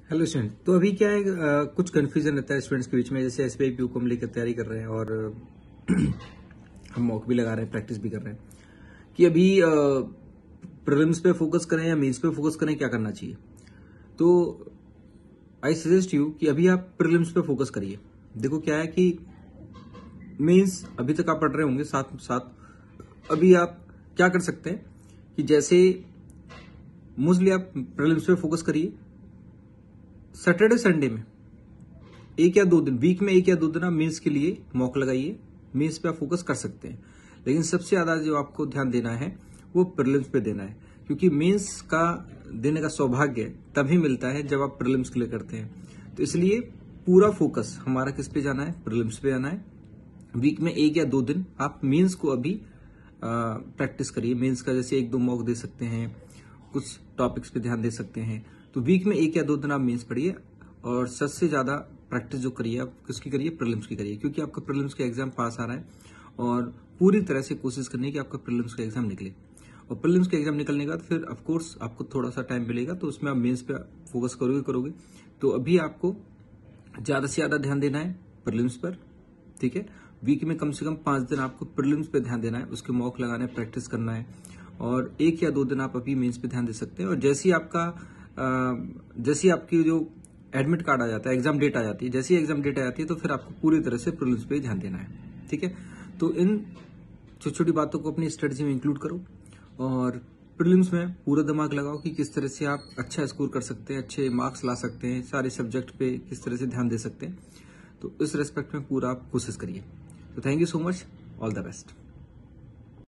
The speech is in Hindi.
Hello student. तो अभी क्या है, कुछ कंफ्यूजन रहता है स्टूडेंट्स के बीच में। जैसे एसबीआई पीयू को हम लेकर तैयारी कर रहे हैं और हम मॉक भी लगा रहे हैं, प्रैक्टिस भी कर रहे हैं कि अभी प्रीलिम्स पे फोकस करें या मेंस पे फोकस करें, क्या करना चाहिए। तो आई सजेस्ट यू कि अभी आप प्रीलिम्स पे फोकस करिए। देखो क्या है कि मेंस अभी तक आप पढ़ रहे होंगे साथ साथ। अभी आप क्या कर सकते हैं कि जैसे मोस्टली आप प्रीलिम्स पे फोकस करिए। सैटरडे संडे में एक या दो दिन, वीक में एक या दो दिन आप मेंस के लिए मॉक लगाइए। मेंस पे आप फोकस कर सकते हैं, लेकिन सबसे ज्यादा जो आपको ध्यान देना है वो प्रीलिम्स पे देना है, क्योंकि मेंस का देने का सौभाग्य तभी मिलता है जब आप प्रीलिम्स के लिए करते हैं। तो इसलिए पूरा फोकस हमारा किस पे जाना है, प्रीलिम्स पे जाना है। वीक में एक या दो दिन आप मेंस को अभी प्रैक्टिस करिए। मेंस का जैसे एक दो मॉक दे सकते हैं, कुछ टॉपिक्स पे ध्यान दे सकते हैं। तो वीक में एक या दो दिन आप मेंस पढ़िए और सबसे ज्यादा प्रैक्टिस जो करिए आप किसकी करिए, प्रीलिम्स की करिए, क्योंकि आपका प्रीलिम्स का एग्जाम पास आ रहा है और पूरी तरह से कोशिश करनी है कि आपका प्रीलिम्स का एग्जाम निकले। और प्रीलिम्स का एग्जाम निकलने के बाद फिर ऑफ कोर्स आपको थोड़ा सा टाइम मिलेगा, तो उसमें आप मेंस पे फोकस करोगे। तो अभी आपको ज्यादा से ज्यादा ध्यान देना है प्रीलिम्स पर, ठीक है। वीक में कम से कम 5 दिन आपको प्रीलिम्स पे ध्यान देना है, उसके मॉक लगाना है, प्रैक्टिस करना है। और एक या दो दिन आप अभी मेंस पे ध्यान दे सकते हैं। और जैसी आपकी जो एडमिट कार्ड आ जाता है, एग्जाम डेट आ जाती है, जैसी एग्जाम डेट आ जाती है तो फिर आपको पूरी तरह से प्रीलिम्स पे ध्यान देना है, ठीक है। तो इन छोटी छोटी बातों को अपनी स्ट्रेटजी में इंक्लूड करो और प्रीलिम्स में पूरा दिमाग लगाओ कि किस तरह से आप अच्छा स्कोर कर सकते हैं, अच्छे मार्क्स ला सकते हैं, सारे सब्जेक्ट पे किस तरह से ध्यान दे सकते हैं। तो इस रेस्पेक्ट में पूरा आप कोशिश करिए। तो thank you so much, all the best.